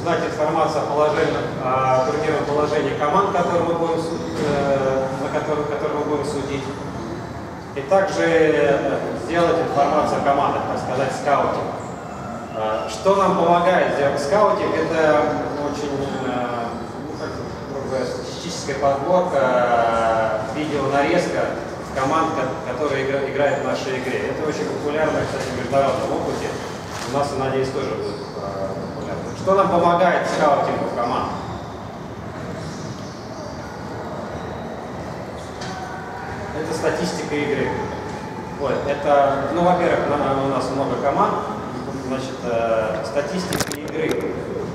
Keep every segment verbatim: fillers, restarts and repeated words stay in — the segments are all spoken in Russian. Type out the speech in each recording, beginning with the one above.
узнать информацию о, положении, о турнирном положении команд, которые мы будем, э, на которых, которые мы будем судить. И также сделать информацию о командах, так сказать, скаутинг. Э, что нам помогает сделать скаутинг? Это очень э, ну, как, грубо, статистическая подборка, э, видеонарезка команд, которые игра, играют в нашей игре. Это очень популярно, кстати, в международном опыте. У нас, я надеюсь, тоже будет э, популярно. Что нам помогает скаутингу команд? Это статистика игры. Вот, это, ну, во-первых, у нас много команд, значит, э, статистика игры.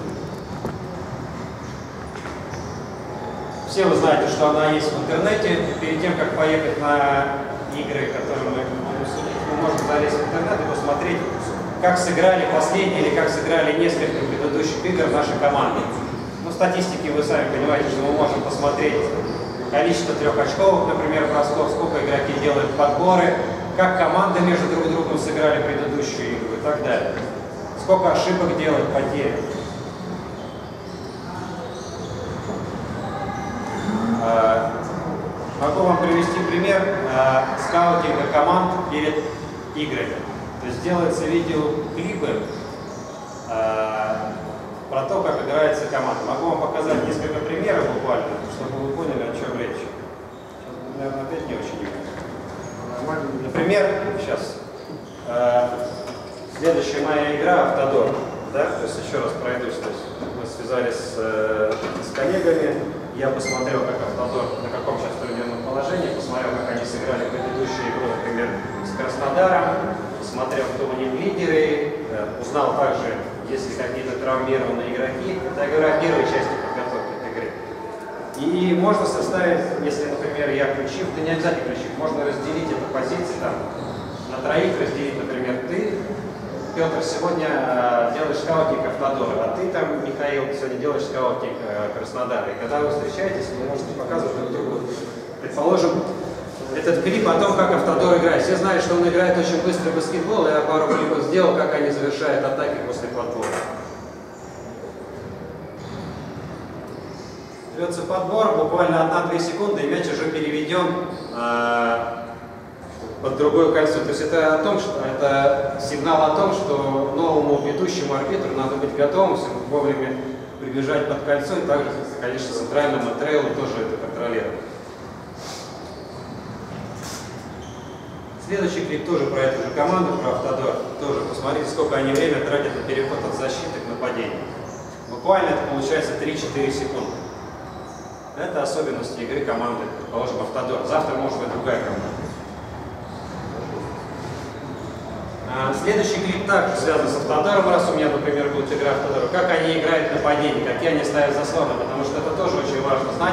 Все вы знаете, что она есть в интернете. Перед тем, как поехать на игры, которые мы будем судить, мы можем залезть в интернет и посмотреть, как сыграли последние или как сыграли несколько предыдущих игр нашей команды. Ну, статистики вы сами понимаете, что мы можем посмотреть количество трехочковых, например, бросков, сколько игроки делают подборы, как команды между друг другом сыграли предыдущую игру и так далее. Сколько ошибок делают, потерь. Могу вам привести пример э, скаутинга команд перед играми. То есть делаются видеоклипы э, про то, как играется команда. Могу вам показать несколько примеров буквально, чтобы вы поняли, о чем речь. Сейчас, наверное, опять не очень видно. Например, сейчас, э, следующая моя игра «Автодор». Да? То есть еще раз пройдусь. То есть мы связались с, э, с коллегами. Я посмотрел, как Автодор, на каком сейчас турнирном положении, посмотрел, как они сыграли предыдущую игру, например, с Краснодаром, посмотрел, кто у них лидеры, узнал также, есть ли какие-то травмированные игроки. Это я говорю о первой части подготовки к игре. И можно составить, если, например, я ключив, да не обязательно ключив, можно разделить эту позицию там, на троих, разделить, например, ты, Петр, сегодня э, делаешь скаутинг Автодора, а ты там, Михаил, сегодня делаешь скаутинг э, Краснодара. И когда вы встречаетесь, вы можете показывать друг другу, предположим, этот клип о том, как Автодор играет. Все знают, что он играет очень быстрый баскетбол, я пару клипов сделал, как они завершают атаки после подбора. Берется подбор, буквально одна-две секунды, и мяч уже переведен э, под другое кольцо. То есть это, о том, что, это сигнал о том, что новому ведущему арбитру надо быть готовым вовремя прибежать под кольцо, и также, конечно, центральному трейлу тоже это контролировать. Следующий клип тоже про эту же команду, про Автодор. Тоже посмотрите, сколько они время тратят на переход от защиты к нападению. Буквально это получается три-четыре секунды. Это особенности игры команды, предположим, Автодор. Завтра может быть другая команда. Следующий клип также связан с Автодором, раз у меня, например, будет игра Автодора. Как они играют в нападении, какие они ставят заслоны, потому что это тоже очень важно знать.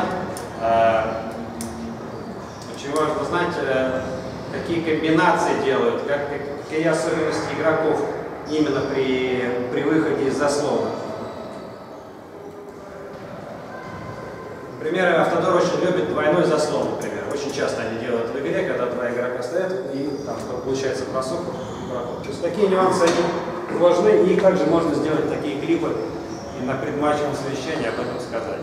Очень важно знать, какие комбинации делают, как, какие особенности игроков именно при, при выходе из заслона. Например, Автодор очень любит двойной заслон, например. Очень часто они делают в игре, когда два игрока стоят, и там получается бросок. То есть такие нюансы они важны, и также можно сделать такие клипы и на предматчевом совещании об этом сказать.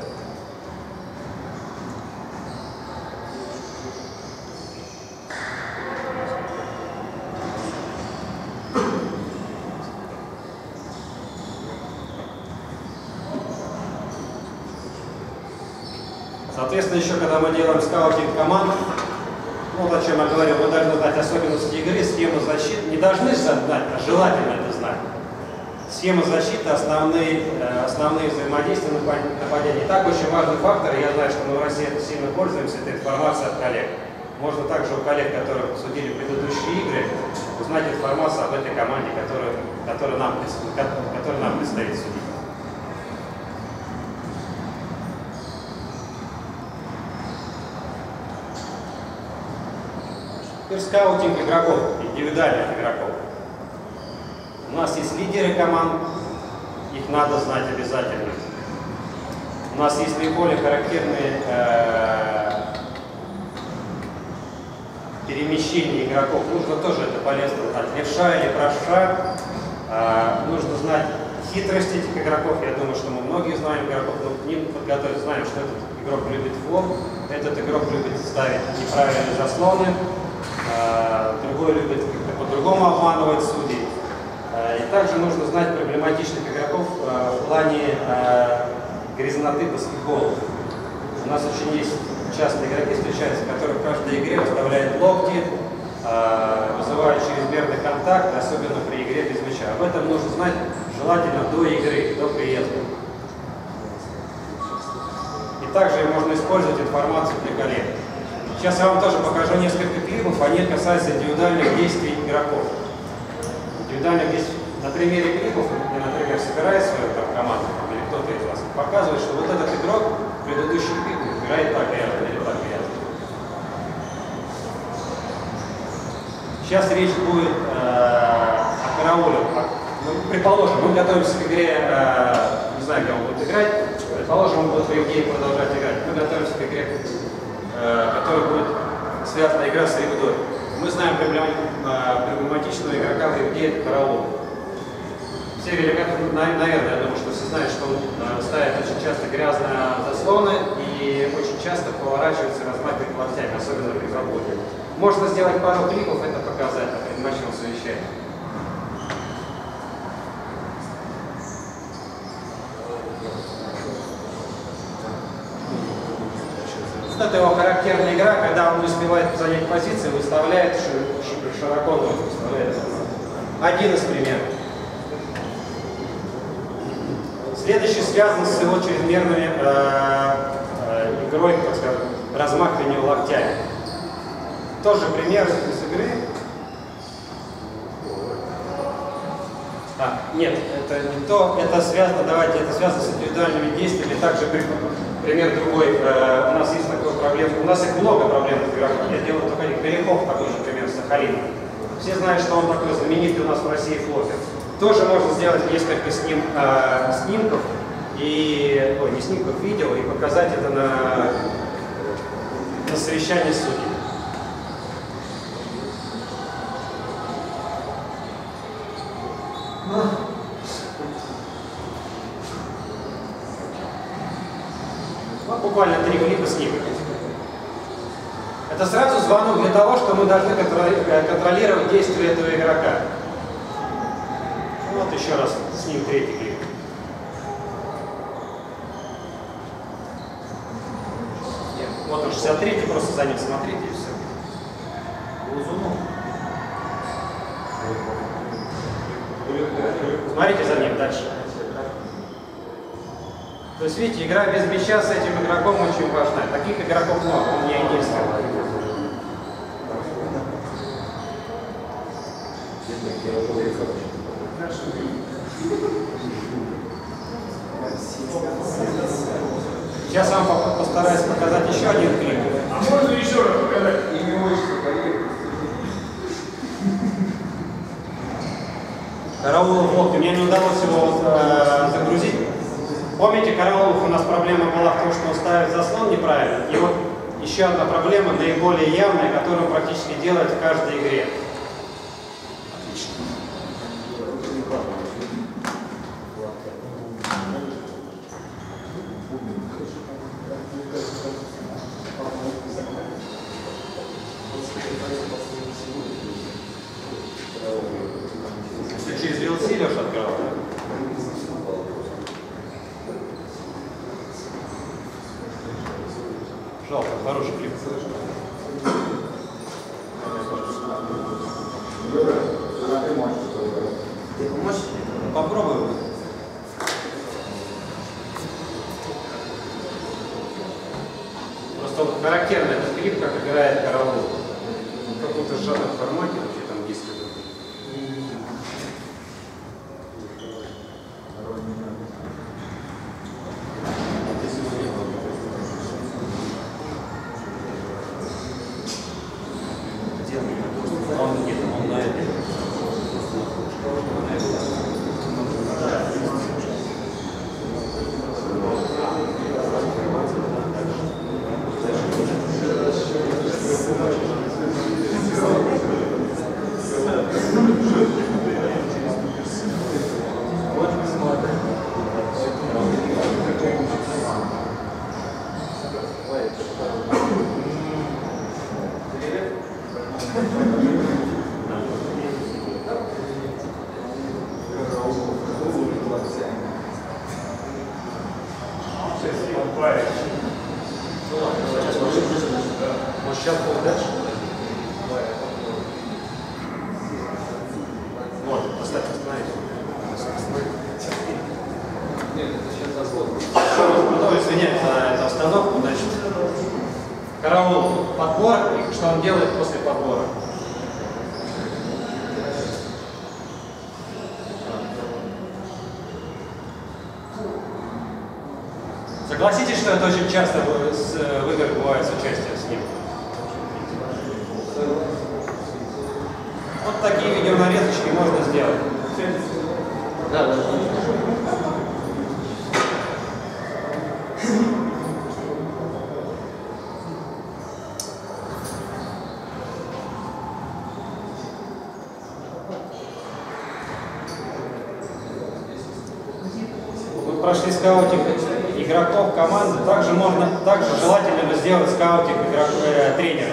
Соответственно, еще когда мы делаем скаутинг команд, ну, вот о чем я говорил, мы должны знать особенности игры, схему защиты. Не должны знать, а желательно это знать. Схема защиты, основные, основные взаимодействия нападения. И так очень важный фактор, я знаю, что мы в России это сильно пользуемся, это информация от коллег. Можно также у коллег, которые судили предыдущие игры, узнать информацию об этой команде, которую, которую, нам, которую нам предстоит судить. Теперь скаутинг игроков, индивидуальных игроков. У нас есть лидеры команд, их надо знать обязательно. У нас есть наиболее характерные э, перемещения игроков. Нужно тоже это полезно знать. Левша или правша. Э, нужно знать Хитрости этих игроков, я думаю, что мы многие знаем игроков, но к ним подготовить, знаем, что этот игрок любит флоп, этот игрок любит ставить неправильные заслоны, другой любит как-то по-другому обманывать судей. И также нужно знать проблематичных игроков в плане грязноты баскетбола. У нас очень есть часто игроки встречаются, которые в каждой игре выставляют локти, вызывают чрезмерный контакт, особенно при игре без мяча. Об этом нужно знать желательно до игры, до приезда. И также можно использовать информацию для коллег. Сейчас я вам тоже покажу несколько клипов, они касаются индивидуальных действий игроков. Индивидуальных действий. На примере клипов, я, например, собираю свою там, команду, или кто-то из вас, показывает, что вот этот игрок в предыдущий клип играет так грязно или так грязно. Сейчас речь будет э, о карауле. Ну, предположим, мы готовимся к игре, э, не знаю, где он будет играть, предположим, он будет в Евгении продолжать играть. Мы готовимся к игре, э, которая будет связана игра с ревдой. Мы знаем проблематичного игрока в Евгении, это караул. Все великаны, наверное, я думаю, что все знают, что он э, ставит очень часто грязные заслоны и очень часто поворачивается, размахивает локтями, особенно при заботе. Можно сделать пару клипов, это показать на предматчевом совещании. Вот это его характерная игра, когда он не успевает занять позиции, выставляет широко ноги, выставляет. Один из примеров. Следующий связан с его чрезмерными э, э, игрой, так сказать, размахиванием локтями. Тоже пример из игры. А, нет, это не то, это связано, давайте, это связано с индивидуальными действиями. Также пример другой. Э, у нас есть такая проблема, у нас их много проблем в играх. Я делаю только один. Беляков такой же пример, Сахалин. Все знают, что он такой знаменитый у нас в России флопер. Тоже можно сделать несколько сним, э, снимков и, ой, не снимков, видео и показать это на, на совещании судей. Вот буквально три клипа снимок. Это сразу звонок для того, что мы должны контролировать действия этого игрока. Вот еще раз с ним третий клип. Вот он шестьдесят третий, просто за ним смотрите и все. Смотрите за ним дальше. То есть, видите, игра без мяча с этим игроком очень важна. Таких игроков много, он не единственный. Сейчас я вам постараюсь показать еще один клип. А можно еще раз показать? Имя, отчество, поехали. Караулов локти. Мне не удалось его э, загрузить. Помните, Караулов у нас проблема была в том, что он ставит заслон неправильно. И вот еще одна проблема, наиболее явная, которую он практически делает в каждой игре. Отлично. Ты через ви эл си, Леша, открывал, да? Жалко, хороший клип. Ты поможешь? Попробуем. Просто вот характерно этот клип, как играет Караул. В каком-то сжатом формате, вообще там диск. Он нет, он на это. Парень. Ну ладно, сейчас может, может сейчас будет дальше? Вот, поставь, остановись. Нет, это сейчас дозвол. Ну, извиняюсь за эту остановку, значит. Караул подбор, и что он делает после подбора? Согласитесь, что это очень часто в играх бывает с участием с ним? Вот такие видеонарезочки можно сделать. Да, да. Мы прошли скаутинг игроков команды, также можно, также желательно бы сделать скаутинг игрок, э, тренера.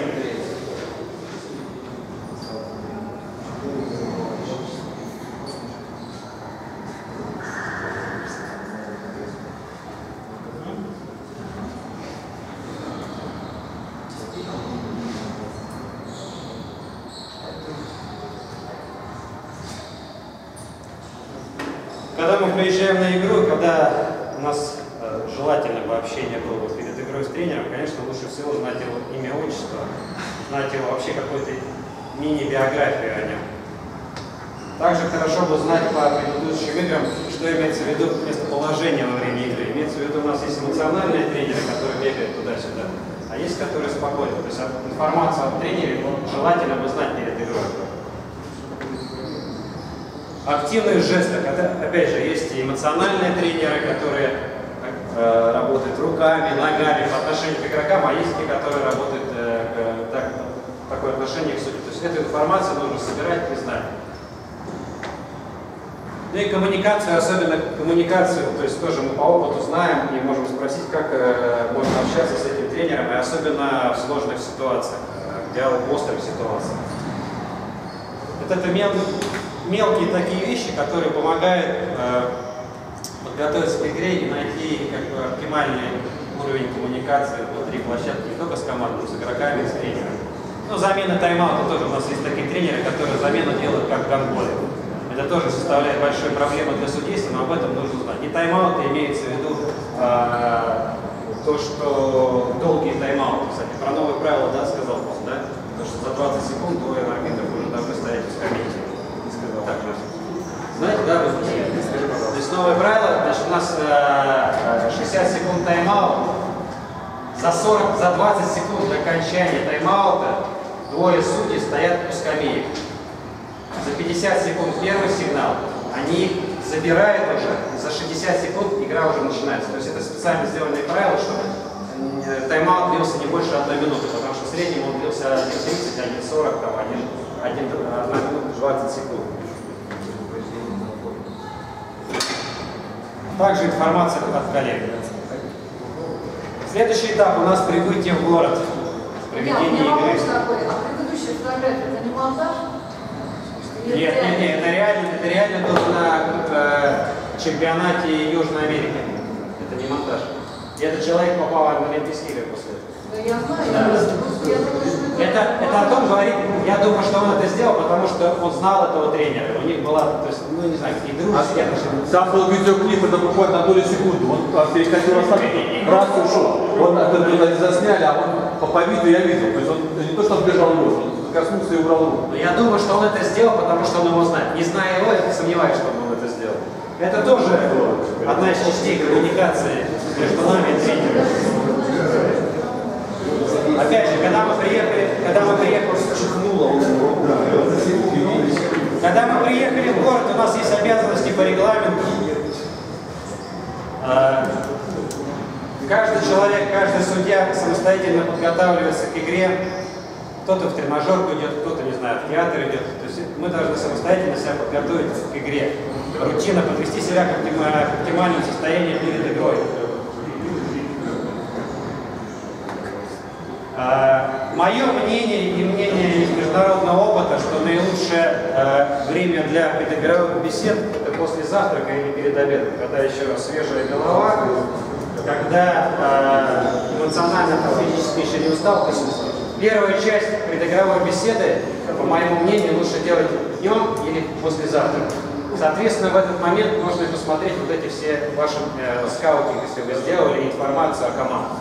Когда мы приезжаем на игру, когда у нас э, желательно бы общение было перед игрой с тренером, конечно, лучше всего знать его имя, отчество, знать его вообще какую-то мини-биографию о нем. Также хорошо бы знать по предыдущим играм, что имеется в виду местоположение во время игры. Имеется в виду, у нас есть эмоциональные тренеры, которые бегают туда-сюда, а есть, которые спокойны. То есть информацию о тренере желательно бы знать перед игрой. Активные жесты, опять же, есть и эмоциональные тренеры, которые э, работают руками, ногами по отношению к игрокам, а есть те, которые работают э, так, такое отношение к судье. То есть эту информацию нужно собирать и знать. Ну и коммуникацию, особенно коммуникацию, то есть тоже мы по опыту знаем и можем спросить, как э, можно общаться с этим тренером, и особенно в сложных ситуациях, э, в острых ситуациях. Вот это мел, мелкие такие вещи, которые помогают э, подготовиться к игре и найти как бы оптимальный уровень коммуникации внутри площадки, не только с командой, но с игроками и с тренером. Ну, замена тайм-аута тоже. У нас есть такие тренеры, которые замену делают как в гандболе. Это тоже составляет большую проблему для судейства, но об этом нужно знать. Не тайм-аут, имеется в виду э, то, что долгие тайм-ауты. Кстати, про новые правила, да, сказал, да? То, что за двадцать секунд двое арбитров уже должны стоять в скамейке. Так, знаете, да, вы знаете? То есть новые правила, значит, у нас э, шестьдесят секунд тайм-аут. За сорок, за двадцать секунд до окончания тайм-аута двое судей стоят у скамеек. За пятьдесят секунд первый сигнал, они их забирают уже, за шестьдесят секунд игра уже начинается. То есть это специально сделанные правила, чтобы тайм-аут длился не больше одной минуты, потому что в среднем он длился один тридцать, один сорок, там, одна минута двадцать секунд. Также информация от коллег. Следующий этап у нас прибытие в город. Проведение игры. Вопрос такой, а предыдущая фотография это не монтаж? Нет, нет, нет, это реально, это реально было на э, чемпионате Южной Америки. Это не монтаж. И этот человек попал на Олимпийские игры после этого. Да я знаю, Да. я, я думаю, что Это, это о том говорит, я думаю, что он это сделал, потому что он знал этого тренера. У них была, то есть, ну не знаю, какие дружеские отношения. Там был видеоклип, это буквально на долю секунды. Он переходил раз и ушел. Он это засняли, а он по, по видео я видел. То есть он не то, что он бежал в лед, он коснулся и убрал руку. Но я думаю, что он это сделал, потому что он его знает. Не зная его, я не сомневаюсь, что он это сделал. Это тоже одна из частей коммуникации между нами и тренером. Опять же, когда мы приехали, когда мы приехали, когда мы приехали в город, у нас есть обязанности по регламенту. Каждый человек, каждый судья самостоятельно подготавливается к игре. Кто-то в тренажерку идет, кто-то, не знаю, в театр идет. То есть мы должны самостоятельно себя подготовить к игре. Рутина, подвести себя к оптимальному состоянию перед игрой. Мое мнение и мнение из международного опыта, что наилучшее э, время для предыгровых бесед это после завтрака или перед обедом, когда еще свежая голова, когда э, эмоционально, физически еще не устал. То есть первая часть предыгровой беседы, по моему мнению, лучше делать днем или послезавтра. Соответственно, в этот момент можно посмотреть вот эти все ваши э, скаутинг, если вы сделали информацию о командах.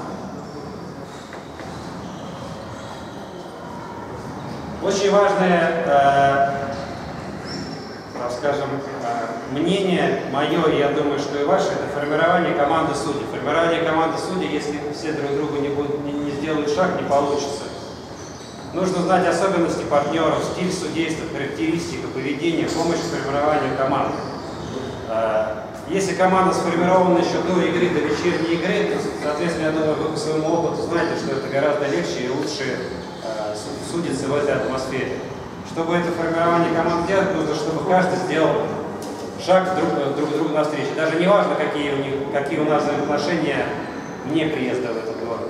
Очень важное, э, так скажем, э, мнение мое, и я думаю, что и ваше, это формирование команды судей. Формирование команды судей, если все друг другу не, будут, не, не сделают шаг, не получится. Нужно знать особенности партнеров, стиль судейства, характеристика, поведение, помощь в формировании команды. Если команда сформирована еще до игры, до вечерней игры, то, соответственно, я думаю, вы по своему опыту знаете, что это гораздо легче и лучше судиться в этой атмосфере. Чтобы это формирование команд делать, нужно, чтобы каждый сделал шаг друг, друг другу навстречу. Даже не важно, какие у них, какие у нас взаимоотношения вне приезда в этот город.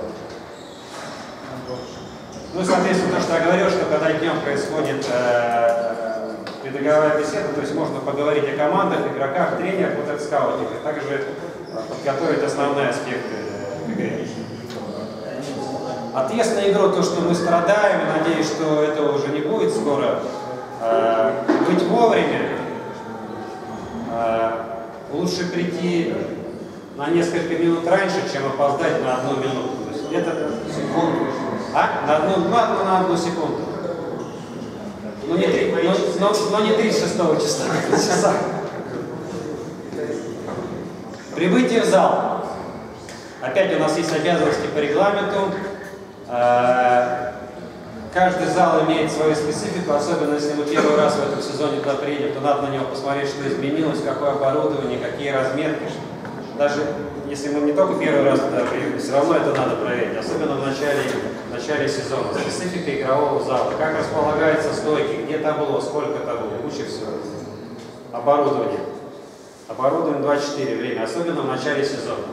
Ну и, соответственно, то, что я говорил, что когда днем происходит э, предыгровая беседа, то есть можно поговорить о командах, игроках, тренерах, вот это скаутинг, и также э, подготовить основные аспекты э, игры. Отъезд на игру, то, что мы страдаем, и надеюсь, что этого уже не будет скоро, э, быть вовремя, э, лучше прийти на несколько минут раньше, чем опоздать на одну минуту. То есть это секунду. А? На одну, ну, на одну секунду. Ну не, три, но, но, но не тридцать шестого числа. часа. Прибытие в зал. Опять у нас есть обязанности по регламенту. Каждый зал имеет свою специфику, особенно если мы первый раз в этом сезоне туда приедем, то надо на него посмотреть, что изменилось, какое оборудование, какие размерки. Даже если мы не только первый раз туда приедем, все равно это надо проверить, особенно в начале, в начале сезона. Специфика игрового зала, как располагаются стойки, где табло, сколько табло, куча всего. Оборудование. Оборудование двадцать четыре время, особенно в начале сезона.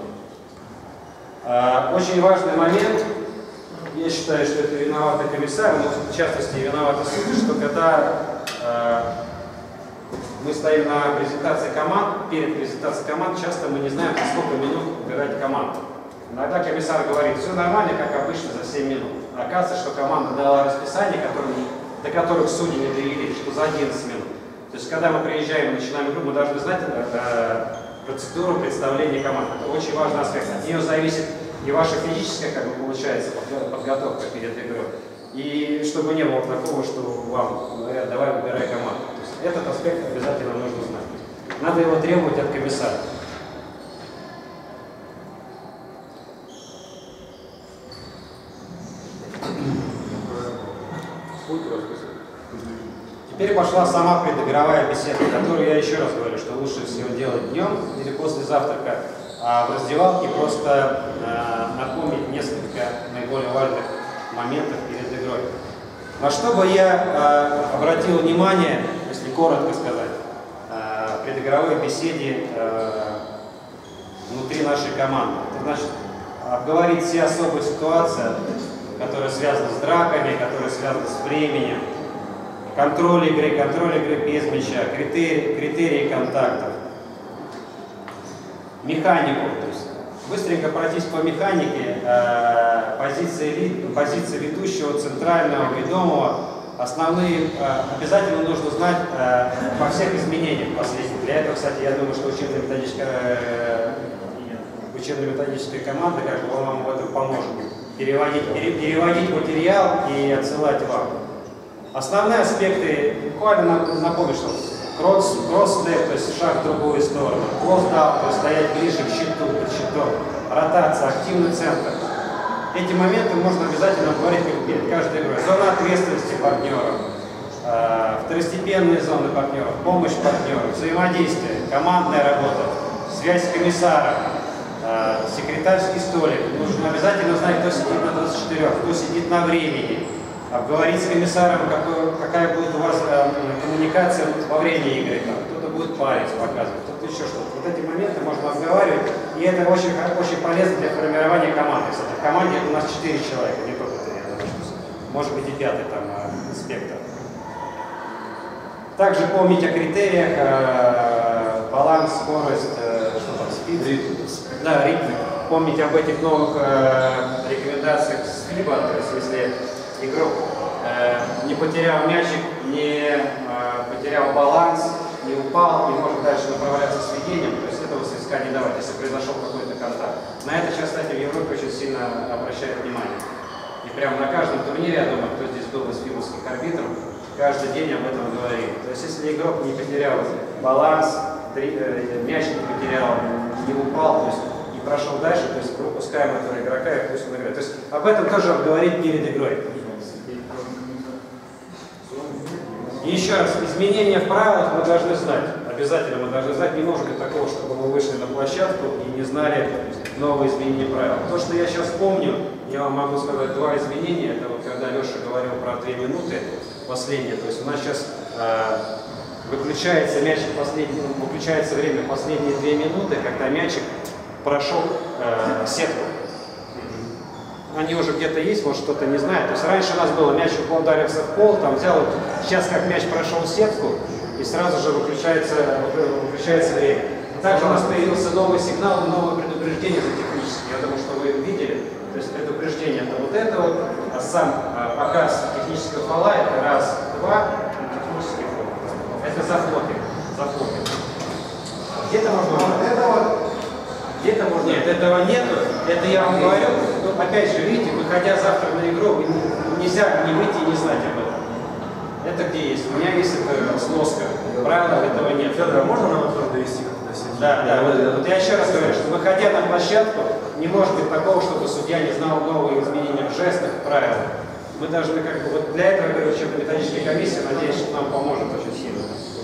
Очень важный момент. Я считаю, что это виноваты комиссары, но в частности виноваты судьи, что когда э, мы стоим на презентации команд, перед презентацией команд, часто мы не знаем, за сколько минут убирать команду. Иногда комиссар говорит, все нормально, как обычно, за семь минут. А оказывается, что команда дала расписание, которое, до которых судьи не довели, что за одиннадцать минут. То есть, когда мы приезжаем и начинаем игру, мы должны знать э, процедуру представления команды. Это очень важный аспект. От нее зависит и ваша физическая, как бы, получается, подготовка перед игрой. И чтобы не было такого, что вам говорят, давай выбирай команду. То есть этот аспект обязательно нужно знать. Надо его требовать от комиссара. Теперь пошла сама предыгровая беседа, которую я еще раз говорю, что лучше всего делать днем или после завтрака. А в раздевалке просто э, напомнить несколько наиболее важных моментов перед игрой. На что бы я э, обратил внимание, если коротко сказать, э, в предыгровой беседе э, внутри нашей команды. Это значит обговорить все особые ситуации, которые связаны с драками, которые связаны с временем, контроль игры, контроль игры без мяча, критерии, критерии контактов. Механику, то есть быстренько пройтись по механике, э, позиции, позиции ведущего, центрального, ведомого, основные, э, обязательно нужно знать э, во всех изменениях последних. Для этого, кстати, я думаю, что учебно-методическая э, учебно-методическая команда как бы вам в этом поможет. Переводить, пере, переводить материал и отсылать вам. Основные аспекты, буквально напомню, что кросс-степ, то есть шаг в другую сторону, клоз-даун, то есть стоять ближе к щиту, под щитом, ротация, активный центр. Эти моменты можно обязательно говорить перед каждой игрой. Зона ответственности партнеров, э, второстепенные зоны партнеров, помощь партнеру, взаимодействие, командная работа, связь с комиссаром, э, секретарский столик. Нужно обязательно знать, кто сидит на двадцать четырёх, кто сидит на времени. Обговорить с комиссаром, какой, какая будет у вас э, коммуникация во время игры. Кто-то будет палец показывать, кто-то еще что-то. Вот эти моменты можно обговаривать, и это очень, очень полезно для формирования команды. Кстати, в команде у нас четыре человека, не только три, может быть и пятый там инспектор. Также помнить о критериях, э, баланс, скорость, э, что там, спид, ритм. Да, ритм. помнить об этих новых э, рекомендациях с фиба, то есть если игрок э, не потерял мячик, не э, потерял баланс, не упал, не может дальше направляться с ведением, то есть этого свистка не давать, если произошел какой-то контакт. На это сейчас, кстати, в Европе очень сильно обращают внимание. И прямо на каждом турнире, я думаю, кто здесь был из фибовских арбитров, каждый день об этом говорит. То есть если игрок не потерял баланс, мяч не потерял, не упал, то есть и прошел дальше, то есть выпускаем этого игрока и пусть он играет. То есть об этом тоже говорить перед игрой. И еще раз, изменения в правилах мы должны знать. Обязательно мы должны знать. Не может быть такого, чтобы мы вышли на площадку и не знали новые изменения правил. То, что я сейчас помню, я вам могу сказать два изменения. Это вот когда Леша говорил про две минуты, последнее. То есть у нас сейчас э, выключается мячик последний, выключается время последние две минуты, когда мячик прошел э, сетку. Они уже где-то есть, может кто-то не знает. То есть раньше у нас было, мяч ударился в пол, там взял, сейчас как мяч прошел сетку, и сразу же выключается, выключается время. Также у нас появился новый сигнал и новое предупреждение за технический. Я думаю, что вы видели. То есть предупреждение это вот это вот, а сам а, показ технического фола это раз, два, технический фол. Это за флопинг. За флопинг. Где-то можно... Где-то можно... Нет, этого нету. Это я вам говорю. Ну, опять же, видите, выходя завтра на игру, вы не, нельзя не выйти и не знать об этом. Это где есть? У меня есть это сноска. Правила этого нет. Федор, а можно нам это довести как-то до сети? Да, да. Вот, вот я еще раз говорю, что выходя на площадку, не может быть такого, чтобы судья не знал новые изменения в жестах, в правилах. Мы должны как бы... Вот для этого, говорю, учебно-методическая комиссия, надеюсь, что нам поможет очень сильно.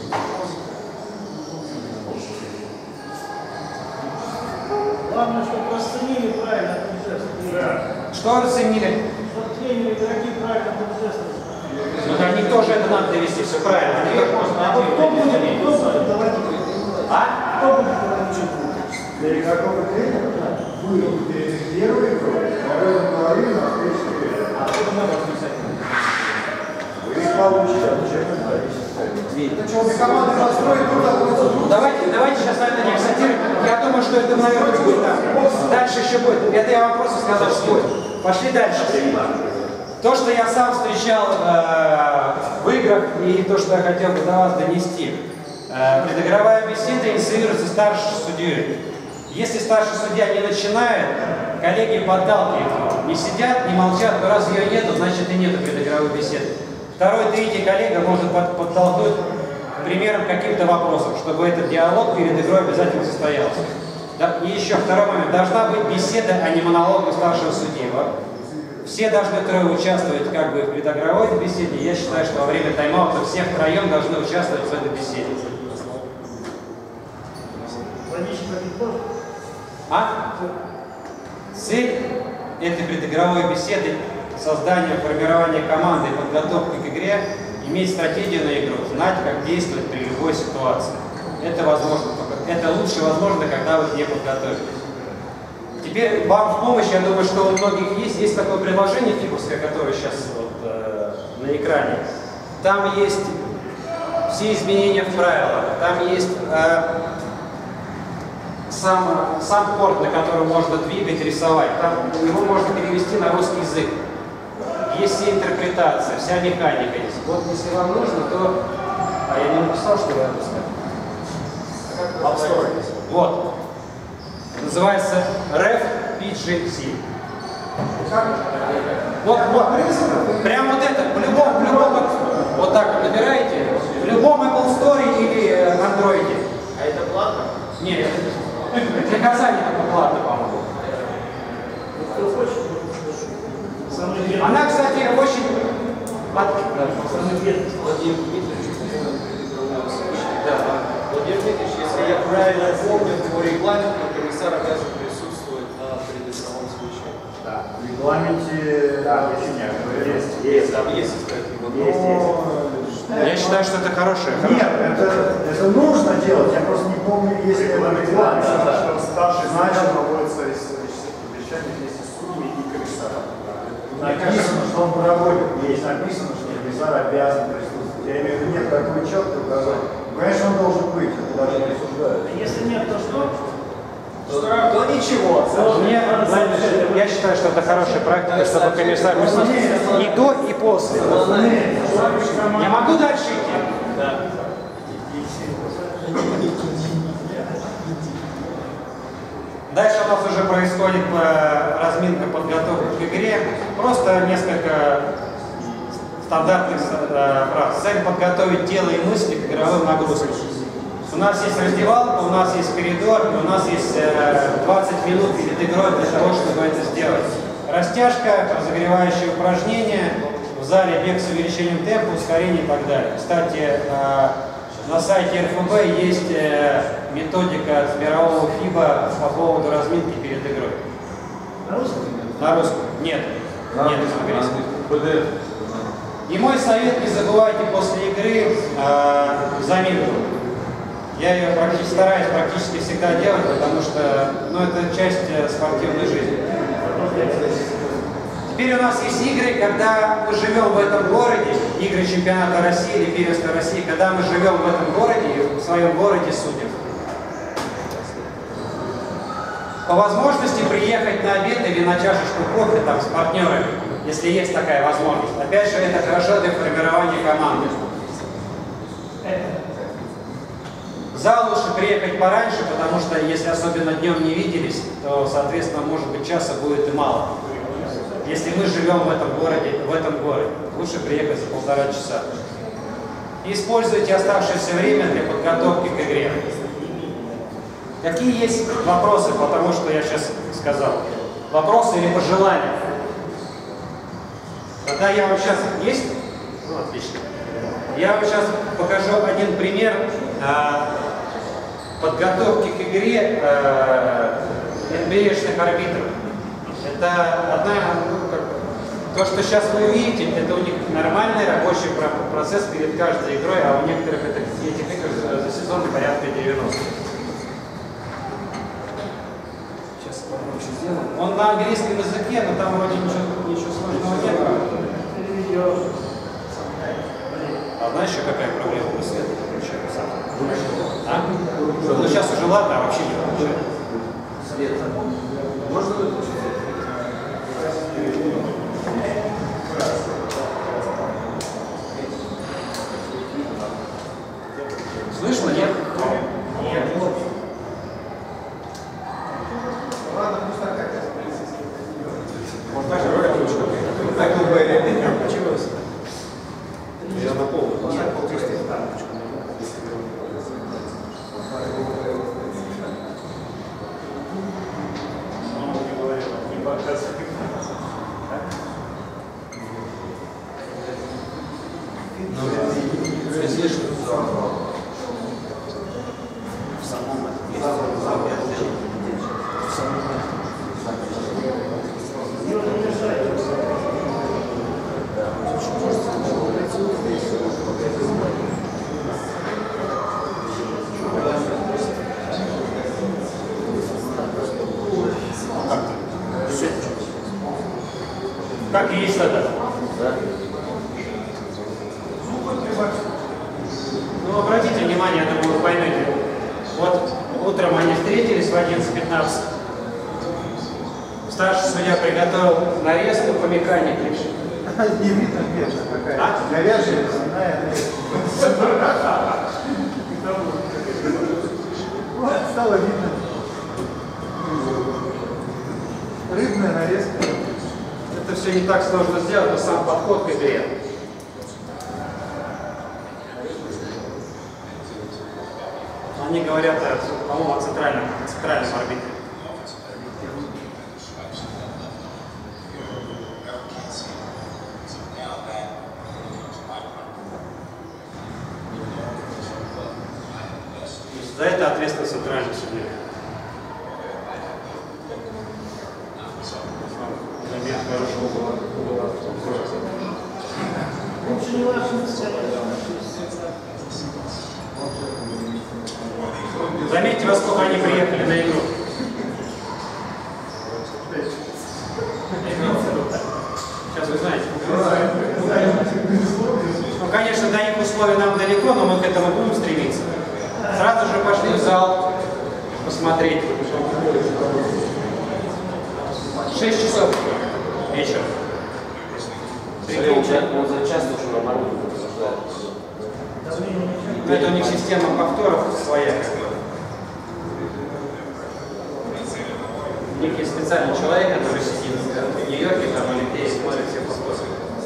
Главное, чтобы расценили правильно этот жест. Да. Что расценили? Чтобы тренеры игроки правильно этот жест. Ну, они тоже это надо довести, все правильно. Они как можно А вот кто будет, кто будет давать? А? Кто будет давать? Для игроков и тренеров будет перед первой игрой, второй половину, а следующей. А кто надо писать? Вы их получите, а зачем вы говорите? Это что, обе команды настроить туда? Давайте, давайте сейчас на это не акцентируем. Я думаю, что это, наверное, будет там. Дальше еще будет. Это я вам просто сказал, что будет. Пошли дальше. То, что я сам встречал э, в играх, и то, что я хотел бы до вас донести. Э, предыгровая беседа инициируется старшим судьей. Если старший судья не начинает, коллеги подталкивают его. Не сидят, не молчат, но раз ее нету, значит и нету предыгровой беседы. Второй, третий коллега может подтолкнуть примером каким-то вопросом, чтобы этот диалог перед игрой обязательно состоялся. Да, и еще второй момент. Должна быть беседа, а не монолог у старшего судьи. Все должны трое участвовать как бы в предыгровой беседе. Я считаю, что во время тайм-аута все втроем должны участвовать в этой беседе. А? Цель этой предыгровой беседы — создание, формирование команды и подготовка к игре, иметь стратегию на игру, знать, как действовать при любой ситуации. Это возможно, это лучше возможно, когда вы не подготовились. Теперь вам в помощь, я думаю, что у многих есть, есть такое приложение фибовское, которое сейчас вот, э, на экране. Там есть все изменения в правилах, там есть э, сам, сам корт, на котором можно двигать, рисовать. Там его можно перевести на русский язык. Есть все интерпретация, вся механика есть. Вот если вам нужно, то... А я не написал, что я написал. Обстроить. Вот. Называется реф пи джи си. Вот, вот. Прям вот это, в любом, в любом, вот так вот набираете, в любом Apple Store или Android. А это платно? Нет, для Казани это платно, по-моему. Она, кстати, очень... Владимир Дмитриевич, Владимир Дмитриевич, если я правильно помню, по регламенту комиссар обязан присутствовать на предыгровом случае. Да, в регламенте да, есть, есть, там есть, кстати, вот. Есть, есть. Я считаю, что это хорошее. Нет, это, это нужно делать, я просто не помню, если это регламент. Что старший значит проводится совещание вместе с судьями и комиссаром. Написано, что он проводит, есть написано, что комиссар обязан присутствовать. Я имею в виду, нет такой четкой указания. Конечно, он должен быть, это даже присуждают. Если нет, то что? То Но ничего. Мне, знаете, я считаю, что это хорошая практика, чтобы комиссар присутствовал и до, и после. Я могу дальше идти? Да. Дальше у нас уже происходит разминка, подготовка к игре. Просто несколько стандартных фраз. Цель подготовить тело и мысли к игровым нагрузкам. У нас есть раздевалка, у нас есть коридор, и у нас есть двадцать минут перед игрой для того, чтобы это сделать. Растяжка, разогревающие упражнения, в зале бег с увеличением темпа, ускорение и так далее. Кстати, на сайте эр эф бэ есть методика от мирового ФИБа по поводу разминки перед игрой. На русском? На русском? Нет. На Нет, на английском. И мой совет: не забывайте после игры э, заминку. Я ее практически, стараюсь практически всегда делать, потому что ну, это часть спортивной жизни. Теперь у нас есть игры, когда мы живем в этом городе, игры чемпионата России или первенства России, когда мы живем в этом городе и в своем городе судим. По возможности приехать на обед или на чашечку кофе там, с партнерами, если есть такая возможность. Опять же, это хорошо для формирования команды. В зал лучше приехать пораньше, потому что если особенно днем не виделись, то, соответственно, может быть, часа будет и мало. Если мы живем в этом городе, в этом городе, лучше приехать за полтора часа. И используйте оставшееся время для подготовки к игре. Какие есть вопросы по тому, что я сейчас сказал? Вопросы или пожелания? Тогда я вам сейчас... Есть? Ну, отлично. Я вам сейчас покажу один пример а, подготовки к игре а, эн би эй-шных арбитров. Это одна... Ну, как, то, что сейчас вы увидите, это у них нормальный рабочий процесс перед каждой игрой, а у некоторых это, этих игр за, за сезон порядка девяноста. Он на английском языке, но там вроде ничего, ничего сложного нет. А знаешь, еще какая проблема у света? А? Ну сейчас уже ладно, а вообще не получается. Свет. Можно выключить? Слышно, нет? Нет. Ладно, пусть такая. Может, даже ролик ручка. Так, ну, чего? Я на пол. Как и есть тогда. Да. Ну, обратите внимание, я думаю, вы поймете. Вот утром они встретились в одиннадцать пятнадцать. Старший судья приготовил нарезку по механике. Не видно, бедно какая. А? Говяжья, свиная. Вот, стало видно. Рыбная нарезка. Это все не так сложно сделать, но сам подход к игре. Они говорят, по-моему, о центральном, о центральном арбитре. За это ответственный центральный судья. Лучше не важно сказать. Заметьте, во сколько они приехали на игру. Сейчас вы знаете. Ну, конечно, до их условий нам далеко, но мы к этому будем стремиться. Сразу же пошли в зал посмотреть. шесть часов вечера. Смотри, он за- он за час уже на морозе рассуждает. Но это у них система повторов своя. Как бы. У них есть специальный человек, который сидит в Нью-Йорке там, или где и смотрит все повторы.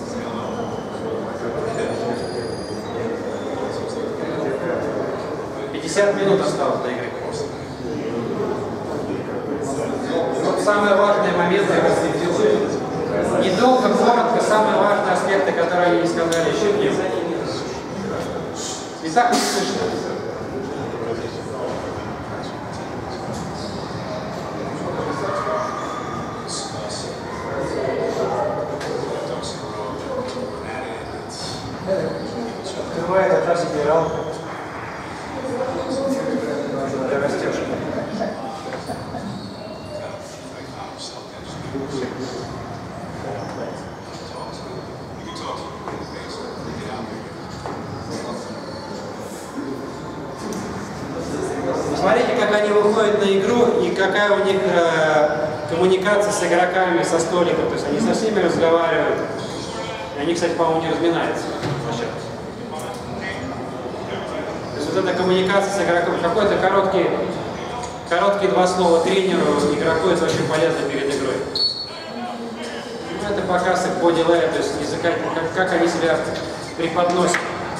пятьдесят минут осталось до игры. Вот самые важные моменты. Недолго, коротко, самые важные аспекты, которые они не сказали еще днем. И так не слышно. Открывает этаж генерал. Для растежки. Смотрите, как они выходят на игру и какая у них э, коммуникация с игроками, со столиком. То есть они со всеми разговаривают. И они, кстати, по-моему, не разминаются. То есть вот эта коммуникация с игроком, какой-то короткий, короткие два слова тренеру, игроку, это очень полезно перед игрой. Ну, это показ их body language, то есть языка, как, как они себя преподносят.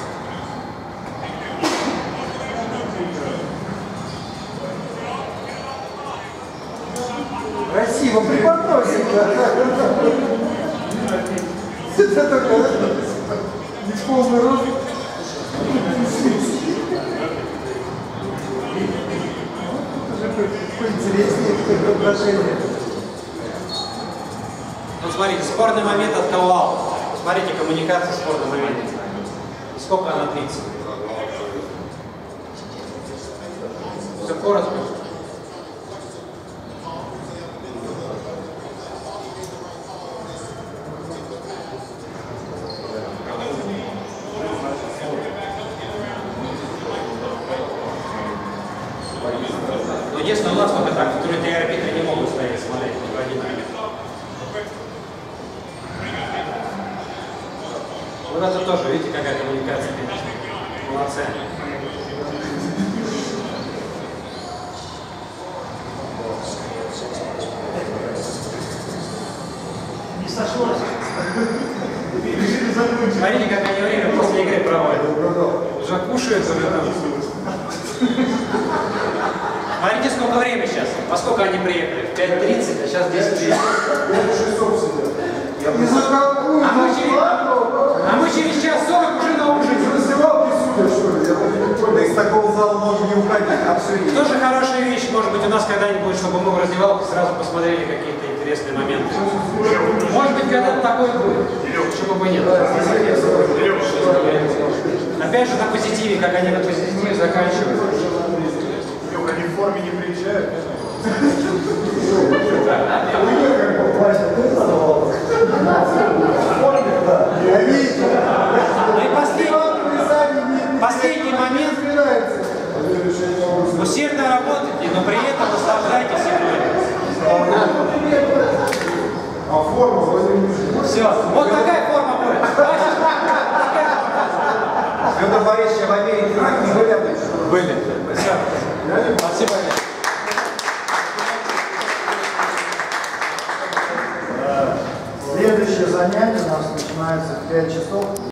Красиво преподносит. Это только не в полный рост. Поинтереснее отношение. Вот смотрите, спорный момент от кого? Смотрите, коммуникация спорный момент. И сколько она длится? Все коротко. Но единственное, у нас только так, которые три арбитра не могут стоять, смотреть в один момент. Вот это тоже, видите, какая коммуникация, конечно. Молодцы. Не сошлось. Смотрите, как они время после игры проводят. Уже кушают, уже там. Смотрите, сколько времени сейчас. Во сколько они приехали? В пять тридцать, а сейчас десять тридцать. Я не заколкую. А мы через, а мы через час сорок уже на ужине. Раздевалки судят, что ли? Я не понял. Из такого зала можно не уходить. Абсолютно. Тоже хорошая вещь, может быть, у нас когда-нибудь, чтобы мы в раздевалке сразу посмотрели какие-то интересные моменты. Может быть, когда-то такое будет, чтобы бы нет. Опять же, на позитиве, как они на позитиве заканчивают. Лёх, они в форме не приезжают? Ну и последний, последний момент. Усердно работайте, но при этом наслаждайтесь игрой. А форма? Все. Вот такая форма будет. Федор Борисович, в Америке не были обычно? Были. Все. Спасибо. Следующее занятие у нас начинается в пять часов.